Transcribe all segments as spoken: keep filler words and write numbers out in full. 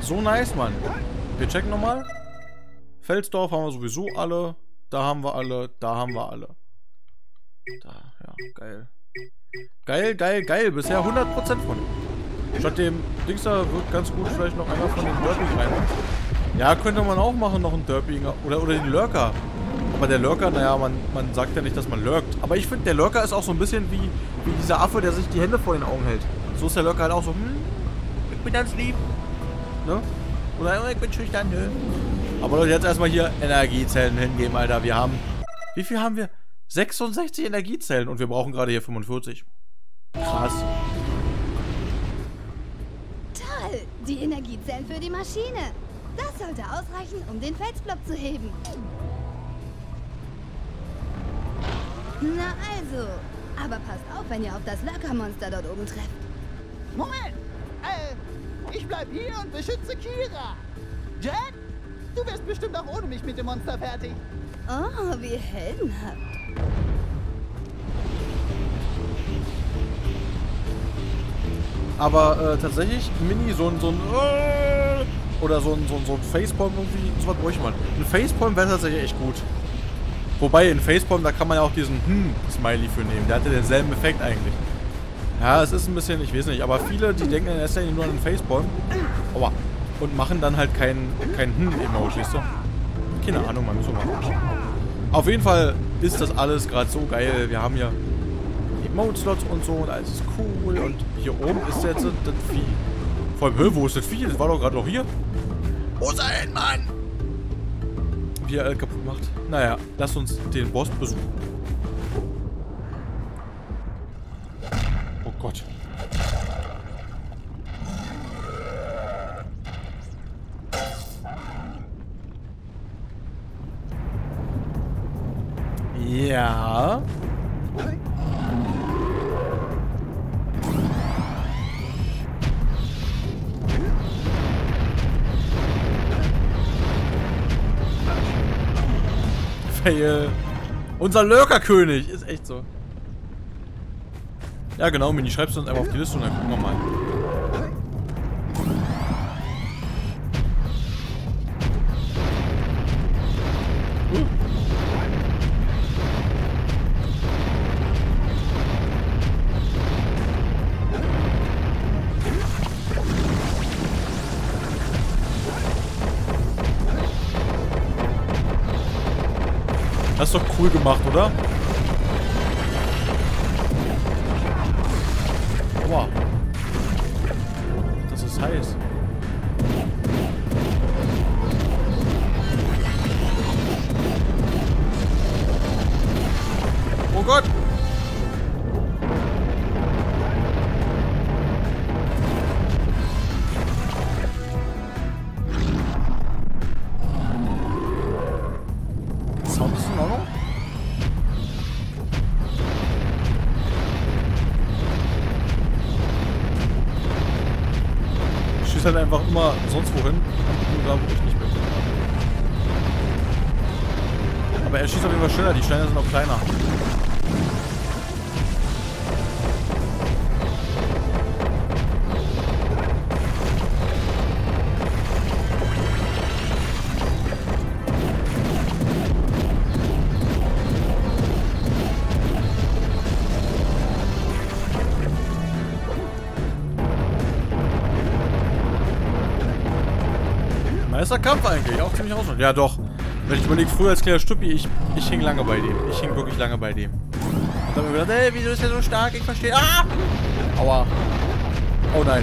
so nice, Mann. Wir checken nochmal. Felsdorf haben wir sowieso alle. Da haben wir alle. Da haben wir alle. Da, ja, geil. Geil, geil, geil. Bisher hundert Prozent von. Statt dem Dings da wird ganz gut vielleicht noch einer von den Derping rein. Ja, könnte man auch machen, noch einen Derpinger. Oder, oder den Lurker. Aber der Lurker, naja, man, man sagt ja nicht, dass man lurkt. Aber ich finde, der Lurker ist auch so ein bisschen wie, wie dieser Affe, der sich die Hände vor den Augen hält. So ist der Lurker halt auch so, hm, ich bin ganz lieb. Ne? Oder ich bin schüchtern, ne? Aber Leute, jetzt erstmal hier Energiezellen hingeben, Alter. Wir haben, wie viel haben wir? sechsundsechzig Energiezellen und wir brauchen gerade hier fünfundvierzig. Krass. Toll, die Energiezellen für die Maschine. Das sollte ausreichen, um den Felsblock zu heben. Na also, aber passt auf, wenn ihr auf das Lurker-Monster dort oben trefft. Moment! Äh, ich bleib hier und beschütze Kira. Jack, du wirst bestimmt auch ohne mich mit dem Monster fertig. Oh, wie heldenhaft. Aber äh, tatsächlich, Mini, so ein, so ein äh, oder so ein, so ein, so ein Facepalm irgendwie, so was bräuchte man. Ein Facepalm wäre tatsächlich echt gut. Wobei, in Facepalm, da kann man ja auch diesen Hm-Smiley für nehmen. Der hatte denselben Effekt eigentlich. Ja, es ist ein bisschen, ich weiß nicht, aber viele, die denken in erster Linie nur an den Facepalm. Aua. Und machen dann halt kein, kein Hm-Emoji, weißt du? Keine Ahnung, man muss so machen. Auf jeden Fall ist das alles gerade so geil. Wir haben hier Emote-Slots und so und alles ist cool. Und hier oben ist jetzt das Vieh. Vor allem, hä, wo ist das Vieh? Das war doch gerade noch hier. Wo ist er hin, Mann? Wie er alles kaputt macht. Naja, lass uns den Boss besuchen. Oh Gott. Ja. Fail. Unser Lurker-König ist echt so. Ja genau, Mini, schreibst du uns einfach auf die Liste und dann gucken wir mal. Uh. Das ist doch cool gemacht, oder? Wow. Das ist heiß. Oh Gott! Sound ist in Ordnung? Ich schieße halt einfach immer sonst wohin. Nur da, wo ich nicht bin. Aber er schießt auf jeden Fall schneller. Die Steine sind auch kleiner. Nicer Kampf eigentlich, auch ziemlich ausnahmslos. Ja doch. Wenn ich überlege, früher als kleiner Stuppi, ich, ich hing lange bei dem. Ich hing wirklich lange bei dem. Und dann haben wir gedacht, ey, wieso ist der so stark? Ich verstehe. Ah! Aua. Oh nein.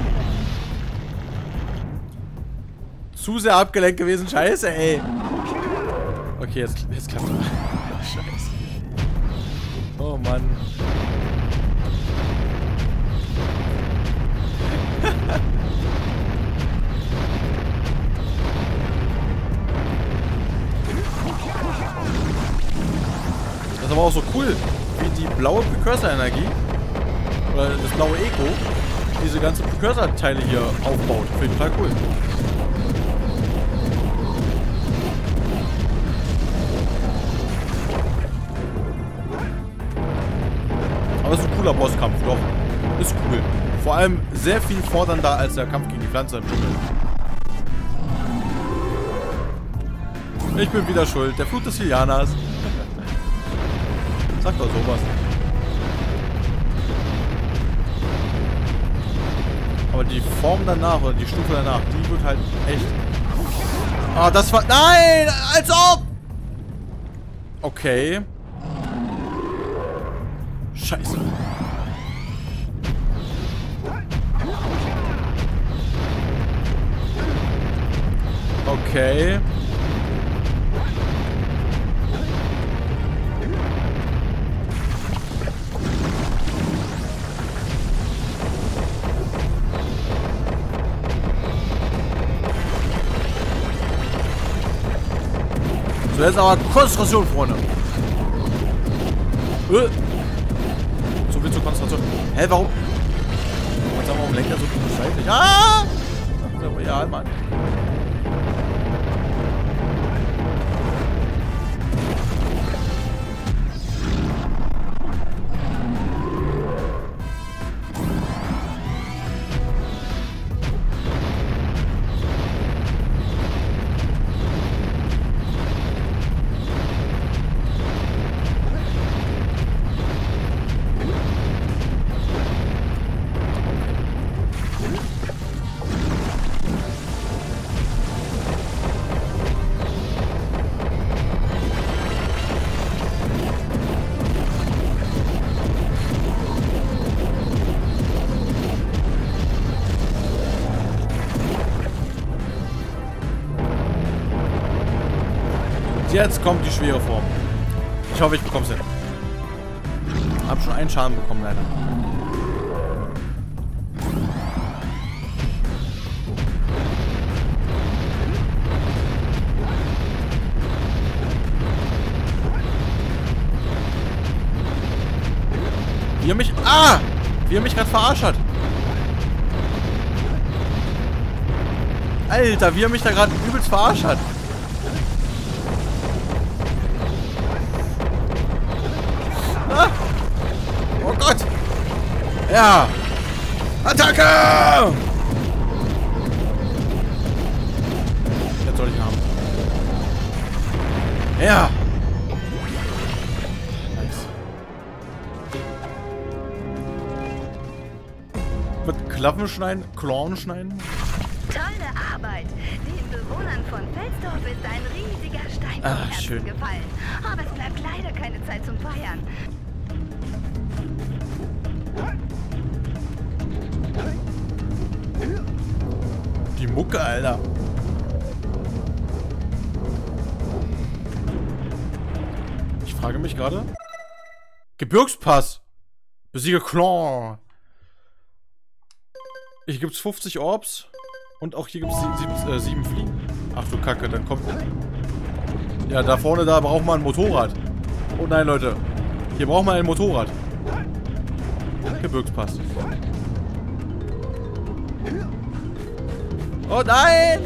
Zu sehr abgelenkt gewesen. Scheiße, ey. Okay, jetzt, jetzt klappt es. Scheiße. Oh Mann. Das ist aber auch so cool, wie die blaue Precursor-Energie, oder das blaue Eco, diese ganzen Precursor-Teile hier aufbaut. Finde ich total cool. Aber es ist ein cooler Bosskampf, doch. Ist cool. Vor allem sehr viel fordernder als der Kampf gegen die Pflanze im Dschungel. Ich bin wieder schuld. Der Fluch des Ilianas. Sag doch sowas. Aber die Form danach oder die Stufe danach, die wird halt echt... Ah, das war... Nein! Als ob! Okay. Scheiße. Okay. So, jetzt aber Konzentration, Freunde. Äh. So viel zur Konzentration. Hä, warum? Warum sagen wir, warum lenkt er so gut seitlich? Ah! Ja, halt mal. Jetzt kommt die schwere Form. Ich hoffe, ich bekomme es hin. Hab schon einen Schaden bekommen, leider. Wie er mich... Ah! Wie er mich gerade verarscht hat. Alter, wie er mich da gerade übelst verarscht hat. Ah! Oh Gott! Ja! Attacke! Jetzt soll ich ihn haben. Ja! Nice. Mit Klappen schneiden? Klauen schneiden? Tolle Arbeit. Den Bewohnern von Felsdorf ist ein riesiger Stein vom Ach, Herzen schön. gefallen. Aber es bleibt leider keine Zeit zum Feiern. Die Mucke, Alter. Ich frage mich gerade. Gebirgspass. Besiege Clan. Hier gibt's fünfzig Orbs. Und auch hier gibt's sieben, äh, sieben Fliegen. Ach du Kacke, dann kommt... Ja, da vorne, da braucht man ein Motorrad. Oh nein, Leute. Hier braucht man ein Motorrad. Gebirgspass. Oh nein!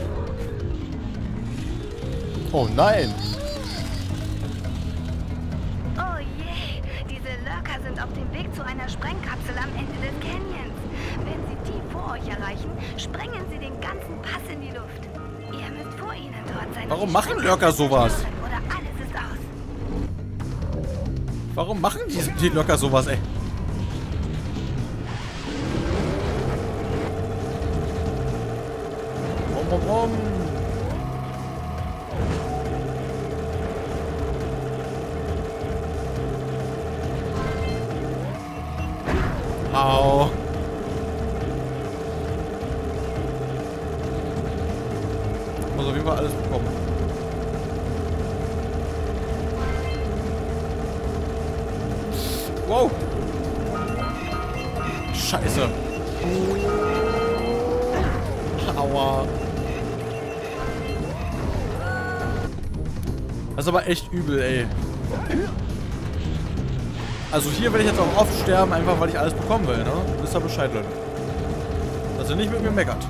Oh nein! Oh je, diese Lurker sind auf dem Weg zu einer Sprengkapsel am Ende des Canyons. Wenn sie die vor euch erreichen, sprengen sie den ganzen Pass in die Luft. Ihr müsst vor ihnen dort sein. Warum machen Lurker sowas? Oder alles ist aus. Warum machen die, die Lurker sowas, ey? Rum, rum. Au. Ich muss auf jeden Fall alles bekommen. Wow. Scheiße. Aua. Das ist aber echt übel, ey. Also hier werde ich jetzt auch oft sterben, einfach weil ich alles bekommen will, ne? Wisst ihr Bescheid, Leute. Dass ihr nicht mit mir meckert.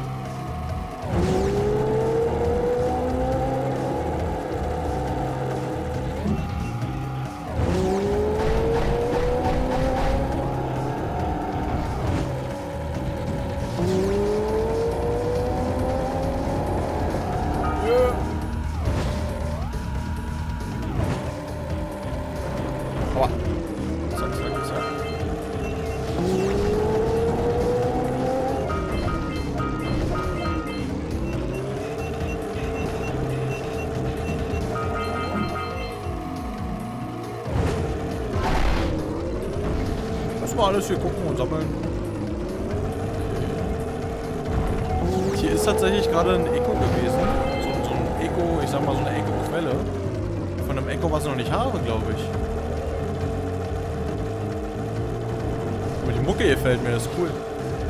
mal alles hier gucken und sammeln. Okay. Hier ist tatsächlich gerade ein Echo gewesen. So, so ein Echo, ich sag mal so eine Echo-Quelle. Von einem Echo, was ich noch nicht habe, glaube ich. Aber die Mucke hier gefällt mir, das ist cool.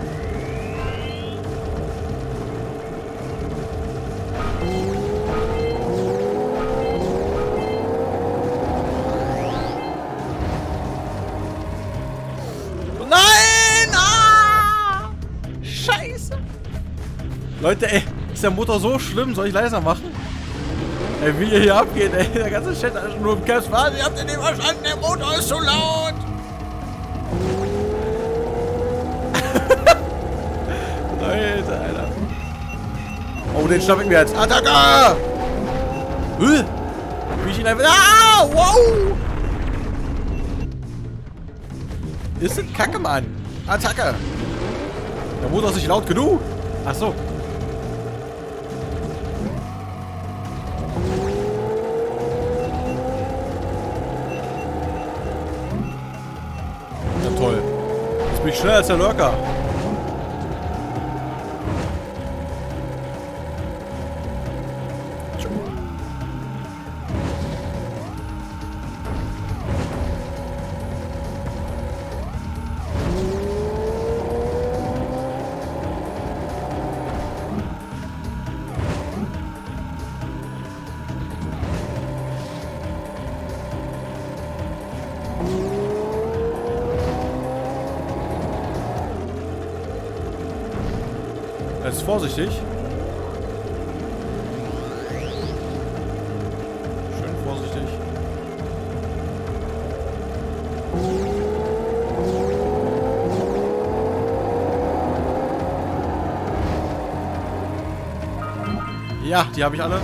Leute, ey, ist der Motor so schlimm? Soll ich leiser machen? Ey, wie ihr hier abgeht, ey, der ganze Chat ist nur im Caps. Was? Ihr habt den nicht verstanden, der Motor ist zu laut! Leute, Alter. Oh, den schnapp ich mir jetzt. Attacke! Wie ich ihn einfach... Ah, wow! Ist das Kacke, Mann? Attacke! Der Motor ist nicht laut genug. Ach so. Ja, toll. Jetzt bin ich schneller als der Lurker. Jetzt vorsichtig. Schön vorsichtig. Ja, die habe ich alle.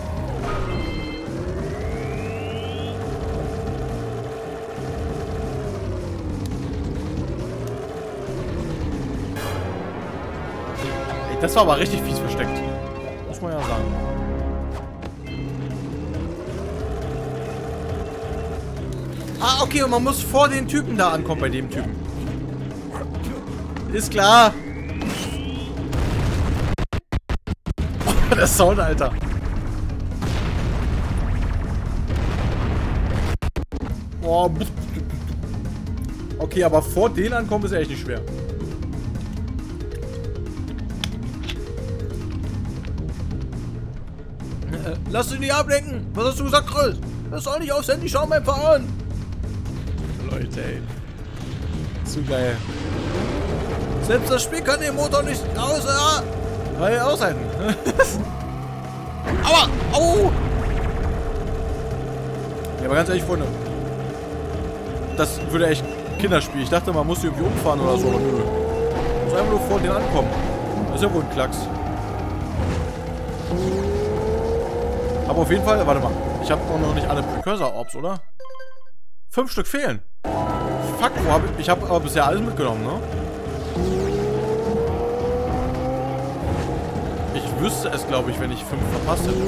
Das war aber richtig fies versteckt. Muss man ja sagen. Ah, okay, und man muss vor den Typen da ankommen, bei dem Typen. Ist klar. Oh, der Sound, Alter. Oh. Okay, aber vor denen ankommen ist echt nicht schwer. Lass dich nicht ablenken! Was hast du gesagt, Chris? Das soll nicht aufs Handy schauen beim Fahren! Leute, ey. Zu geil. Selbst das Spiel kann den Motor nicht aus... Äh, aushalten. Aua! Au! Ja, aber ganz ehrlich, Freunde. Das würde echt Kinderspiel. Ich dachte, man muss die irgendwie umfahren oder so, aber nö. Man muss einfach nur vor denen ankommen. Das ist ja wohl ein Klacks. Aber auf jeden Fall, warte mal. Ich habe auch noch nicht alle Precursor-Orbs, oder? Fünf Stück fehlen. Fuck, wo hab ich... Ich habe aber bisher alles mitgenommen, ne? Ich wüsste es, glaube ich, wenn ich fünf verpasst hätte.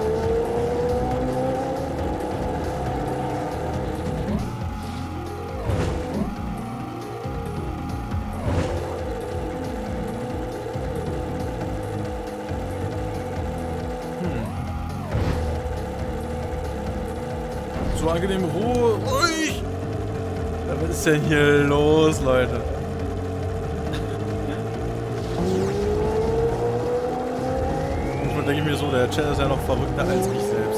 So angenehm Ruhe. Ruhig! Ja, was ist denn hier los, Leute? Manchmal denke ich mir so, der Chat ist ja noch verrückter als ich selbst.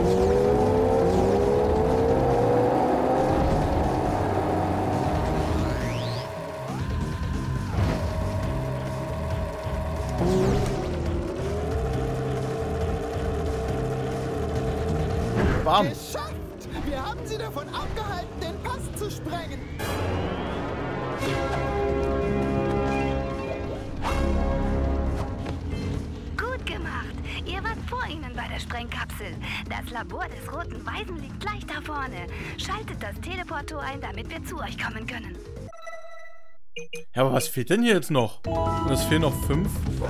Bam! Geschafft! Wir haben sie davon abgehalten, den Pass zu sprengen. Gut gemacht. Ihr wart vor ihnen bei der Sprengkapsel. Das Labor des Roten Weisen liegt gleich da vorne. Schaltet das Teleportor ein, damit wir zu euch kommen können. Ja, aber was fehlt denn hier jetzt noch? Und es fehlen noch fünf.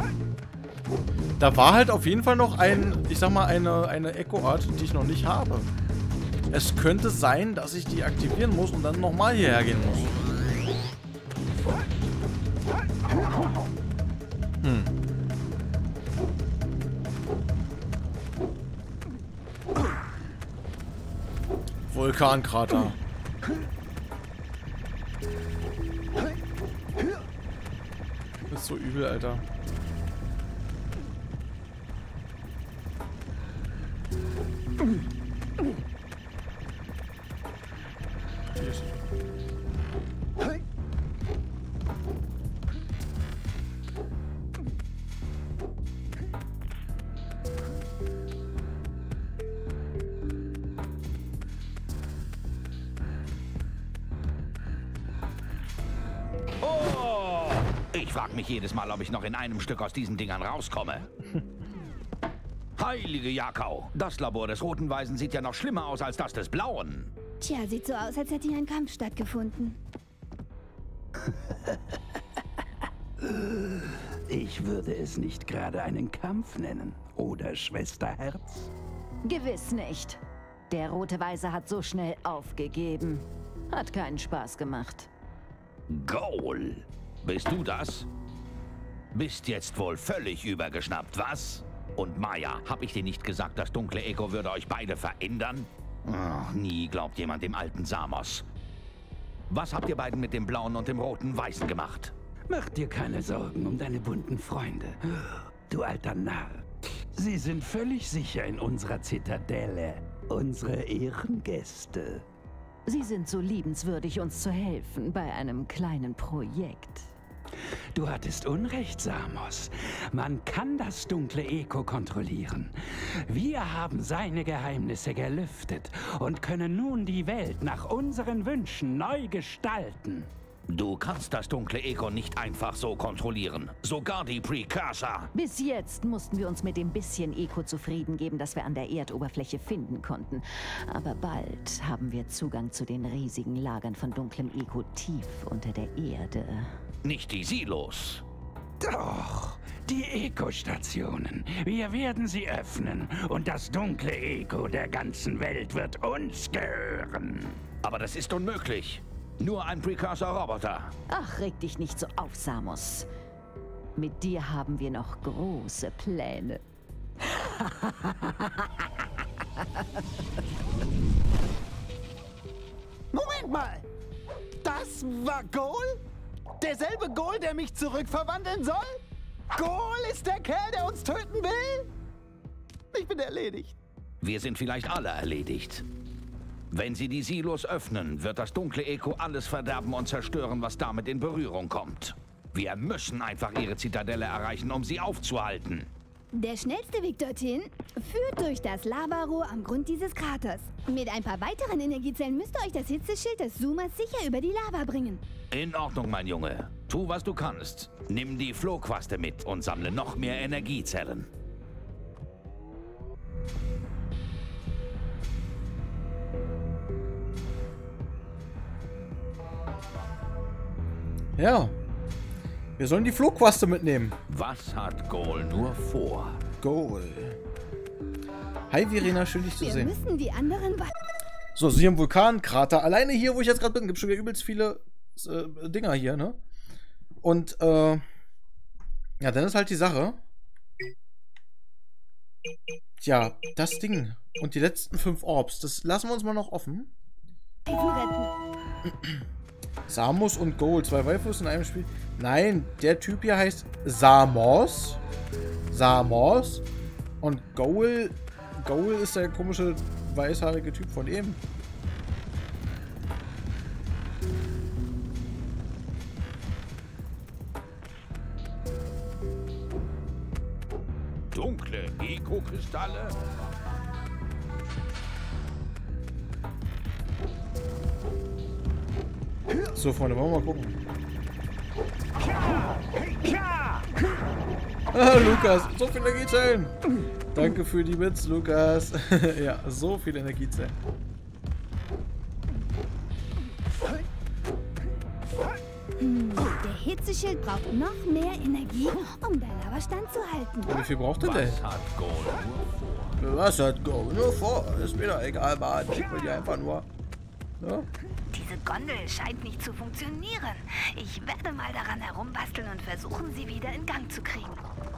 Da war halt auf jeden Fall noch ein, ich sag mal, eine, eine Echo-Art, die ich noch nicht habe. Es könnte sein, dass ich die aktivieren muss und dann nochmal hierher gehen muss. Hm. Vulkankrater. Das ist so übel, Alter. Ich frage mich jedes Mal, ob ich noch in einem Stück aus diesen Dingern rauskomme. Heilige Jakau, das Labor des Roten Weisen sieht ja noch schlimmer aus als das des Blauen. Tja, sieht so aus, als hätte hier ein Kampf stattgefunden. Ich würde es nicht gerade einen Kampf nennen, oder Schwesterherz? Gewiss nicht. Der Rote Weise hat so schnell aufgegeben. Hat keinen Spaß gemacht. Goal, bist du das? Bist jetzt wohl völlig übergeschnappt, was? Und Maya, hab ich dir nicht gesagt, das dunkle Echo würde euch beide verändern? Oh, nie glaubt jemand dem alten Samos. Was habt ihr beiden mit dem Blauen und dem Roten Weißen gemacht? Mach dir keine Sorgen um deine bunten Freunde, du alter Narr. Sie sind völlig sicher in unserer Zitadelle, unsere Ehrengäste. Sie sind so liebenswürdig, uns zu helfen bei einem kleinen Projekt. Du hattest Unrecht, Samos. Man kann das dunkle Echo kontrollieren. Wir haben seine Geheimnisse gelüftet und können nun die Welt nach unseren Wünschen neu gestalten. Du kannst das dunkle Echo nicht einfach so kontrollieren. Sogar die Precursor. Bis jetzt mussten wir uns mit dem bisschen Echo zufrieden geben, das wir an der Erdoberfläche finden konnten. Aber bald haben wir Zugang zu den riesigen Lagern von dunklem Echo tief unter der Erde. Nicht die Silos. Doch, die Echo-Stationen. Wir werden sie öffnen und das dunkle Echo der ganzen Welt wird uns gehören. Aber das ist unmöglich. Nur ein Precursor-Roboter. Ach, reg dich nicht so auf, Samus. Mit dir haben wir noch große Pläne. Moment mal! Das war Goal? Derselbe Goal, der mich zurückverwandeln soll? Goal ist der Kerl, der uns töten will? Ich bin erledigt. Wir sind vielleicht alle erledigt. Wenn sie die Silos öffnen, wird das dunkle Echo alles verderben und zerstören, was damit in Berührung kommt. Wir müssen einfach ihre Zitadelle erreichen, um sie aufzuhalten. Der schnellste Weg dorthin führt durch das Lavarohr am Grund dieses Kraters. Mit ein paar weiteren Energiezellen müsste euch das Hitzeschild des Zoomers sicher über die Lava bringen. In Ordnung, mein Junge. Tu, was du kannst. Nimm die Flohquaste mit und sammle noch mehr Energiezellen. Ja. Wir sollen die Flugquaste mitnehmen. Was hat Goal nur vor? Goal. Hi Verena, schön dich zu Wir sehen. müssen die anderen... wa- So, sie haben Vulkankrater. Alleine hier, wo ich jetzt gerade bin, gibt es schon wieder übelst viele äh, Dinger hier, ne? Und, äh, ja, dann ist halt die Sache. Tja, das Ding und die letzten fünf Orbs, das lassen wir uns mal noch offen. retten. Samus und Goal, zwei Waifus in einem Spiel. Nein, der Typ hier heißt Samos. Samos. Und Goal, Goal ist der komische weißhaarige Typ von eben. Dunkle Echo-Kristalle? So, Freunde, wollen wir mal gucken. Ah, Lukas, so viele Energiezellen. Danke für die Bits, Lukas. Ja, so viele Energiezellen. Hm, der Hitzeschild braucht noch mehr Energie, um der Lava standzuhalten. Wie viel braucht er denn? Was hat Goal nur vor? Was hat Goal nur vor? Ist mir doch egal, Mann. Ich will die einfach nur. Ja. Diese Gondel scheint nicht zu funktionieren. Ich werde mal daran herumbasteln und versuchen, sie wieder in Gang zu kriegen.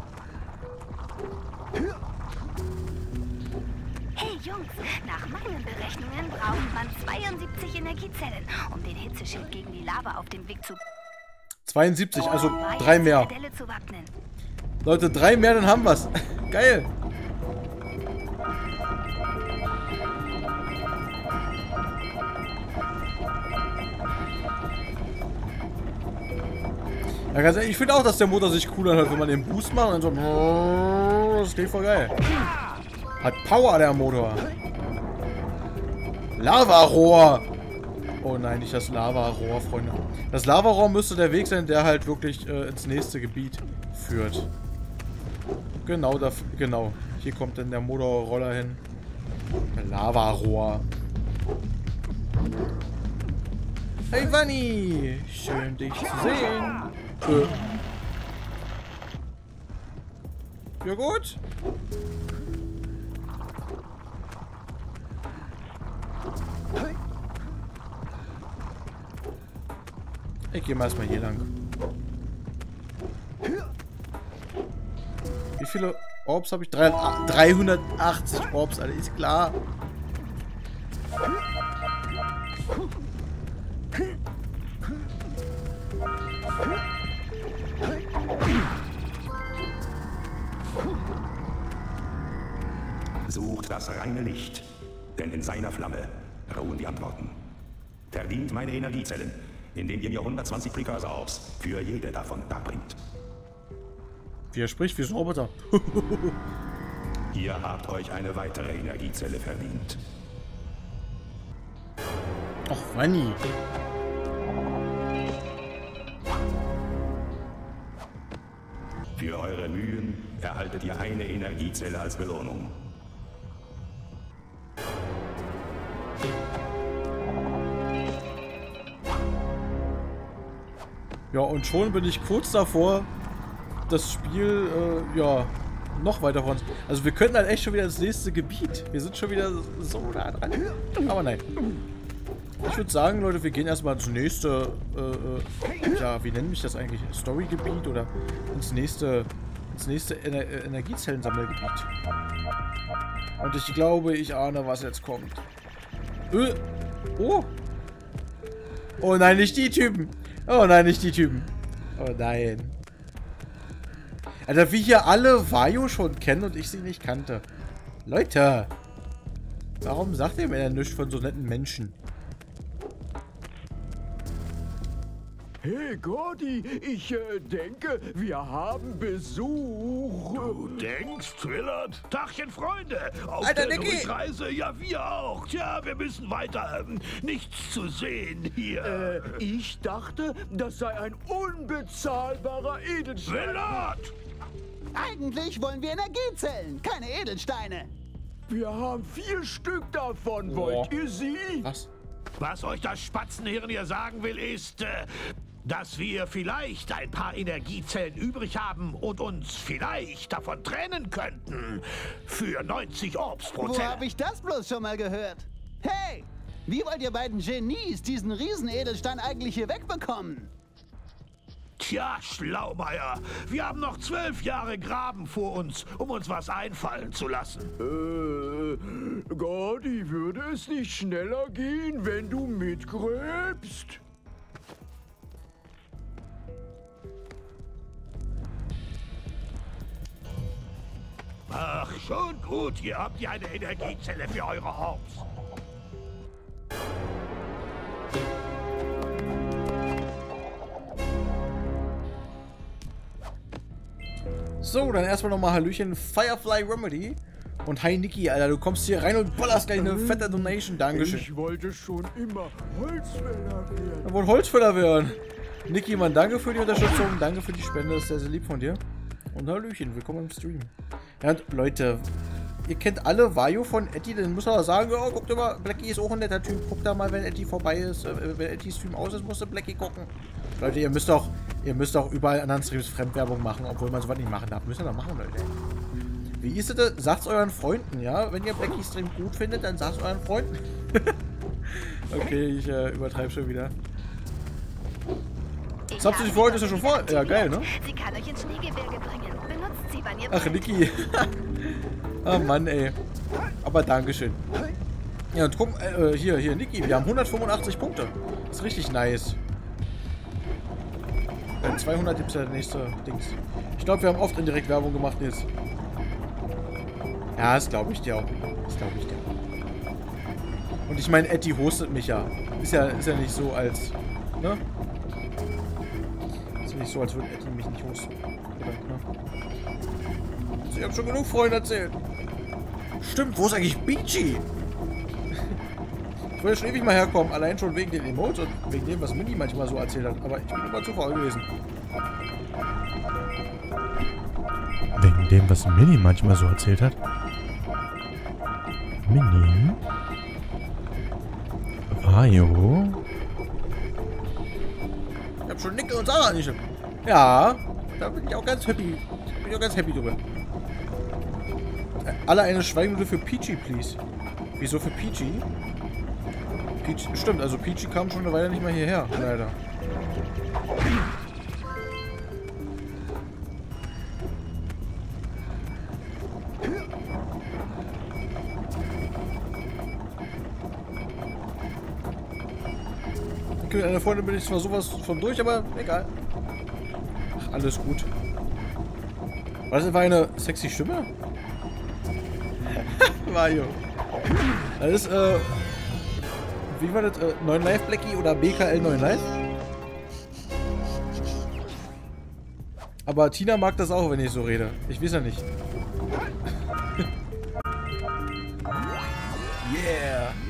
Hey Jungs, nach meinen Berechnungen braucht man zweiundsiebzig Energiezellen, um den Hitzeschild gegen die Lava auf dem Weg zu... zweiundsiebzig, also drei mehr. Zu wappnen. Leute, drei mehr, dann haben wir's. Geil. Ja, ganz ehrlich, ich finde auch, dass der Motor sich cool anhört, wenn man den Boost macht und dann so. Das klingt voll geil. Hat Power, der Motor. Lavarohr. Oh nein, nicht das Lavarohr, Freunde. Das Lavarohr müsste der Weg sein, der halt wirklich äh, ins nächste Gebiet führt. Genau, da, genau. Hier kommt dann der Motorroller hin. Lavarohr. Hey Vanni! Schön dich zu sehen. Äh. Ja gut. Ich gehe mal erstmal hier lang. Wie viele Orbs habe ich? dreihundertachtzig Orbs, Alter, ist klar. Sucht das reine Licht, denn in seiner Flamme ruhen die Antworten. Verdient meine Energiezellen, indem ihr mir hundertzwanzig Precursor-Orbs für jede davon darbringt. Wie er spricht, wie so ein Roboter. Ihr habt euch eine weitere Energiezelle verdient. Ach, Vanni. Für eure Mühen erhaltet ihr eine Energiezelle als Belohnung. Ja, und schon bin ich kurz davor, das Spiel, äh, ja, noch weiter von uns. Also wir könnten halt echt schon wieder ins nächste Gebiet. Wir sind schon wieder so nah dran. Aber nein. Ich würde sagen, Leute, wir gehen erstmal ins nächste, äh, ja, wie nennt mich das eigentlich? Storygebiet oder ins nächste, ins nächste Ener Energiezellensammelgebiet. Und ich glaube, ich ahne, was jetzt kommt. Äh, oh. Oh nein, nicht die Typen. Oh nein, nicht die Typen. Oh nein. Alter, wie hier alle Vajo schon kennen und ich sie nicht kannte. Leute. Warum sagt ihr mir denn nichts von so netten Menschen? Hey Gordy, ich äh, denke, wir haben Besuch. Du denkst, Trillard? Tagchen, Freunde. Auf Alter, der Niki. Durchreise, ja, wir auch. Tja, wir müssen weiter. Ähm, nichts zu sehen hier. Äh, ich dachte, das sei ein unbezahlbarer Edelstein. Trillard! Eigentlich wollen wir Energiezellen, keine Edelsteine. Wir haben vier Stück davon. Wollt ihr sie? Was? Was euch das Spatzenhirn hier sagen will, ist, äh, dass wir vielleicht ein paar Energiezellen übrig haben und uns vielleicht davon trennen könnten. Für neunzig Orbs pro Wo Zelle. habe ich das bloß schon mal gehört? Hey, wie wollt ihr beiden Genies diesen Riesenedelstein eigentlich hier wegbekommen? Tja, Schlaumeier, wir haben noch zwölf Jahre Graben vor uns, um uns was einfallen zu lassen. Äh, Gordy, würde es nicht schneller gehen, wenn du mitgräbst? Ach, schon gut, ihr habt ja eine Energiezelle für eure Orbs. So, dann erstmal nochmal Hallöchen, Firefly Remedy. Und hi Niki, Alter, du kommst hier rein und ballerst gleich eine fette Donation. Dankeschön. Ich wollte schon immer Holzfäller werden. Er wollte Holzfäller werden. Niki, Mann, danke für die Unterstützung. Danke für die Spende, das ist sehr, sehr lieb von dir. Und Hallöchen, willkommen im Stream. Ja, und Leute, ihr kennt alle Vajo von Etty, dann muss er sagen, ja, guckt mal, Blackie ist auch ein netter Typ. Guckt da mal, wenn Etty vorbei ist. Wenn Etty Stream aus ist, musst du Blackie gucken. Leute, ihr müsst doch, ihr müsst doch überall anderen Streams Fremdwerbung machen, obwohl man sowas nicht machen darf. Müsst ihr doch machen, Leute. Wie ist es? Sagt's euren Freunden, ja? Wenn ihr Blackie Stream gut findet, dann sagt's euren Freunden. Okay, ich äh, übertreibe schon wieder. Das habt ihr sich für heute ist ja schon voll. Ja, geil, ne? Sie kann euch ins Schneegebirge bringen. Benutzt sie, wann ihr Ach, wollt. Niki. Ah, Mann, ey. Aber Dankeschön. Ja, und guck, äh, hier, hier, Niki, wir haben hundertfünfundachtzig Punkte. Das ist richtig nice. Bei zweihundert gibt es ja der nächste Dings. Ich glaube, wir haben oft indirekt Werbung gemacht jetzt. Ja, das glaube ich dir auch. Das glaube ich dir. Und ich meine, Etty hostet mich ja. Ist ja, ist ja nicht so als, ne? Ist ja nicht so, als würde Etty mich nicht hosten. Oder, ne? Also, ich habe schon genug Freunde erzählt. Stimmt, wo ist eigentlich Peachy? Ich wollte schon ewig mal herkommen, allein schon wegen den Emotes und wegen dem, was Mini manchmal so erzählt hat. Aber ich bin immer zu faul gewesen. Wegen dem, was Mini manchmal so erzählt hat? Mini? Mario? Ich hab schon Nickel und Sarah nicht. Ja, da bin ich auch ganz happy. Da bin ich auch ganz happy drüber. Alle eine Schweigeminute für Peachy, please. Wieso für Peachy? Peach, stimmt, also Peachy kam schon eine Weile nicht mehr hierher, leider. Okay, mit einer Freundin bin ich zwar sowas von durch, aber egal. Ach, alles gut. Was, das war eine sexy Stimme? Mario. Das ist, äh... Wie war das? Äh, neun Live Blackie oder B K L neun Live? Aber Tina mag das auch, wenn ich so rede. Ich weiß ja nicht. Yeah!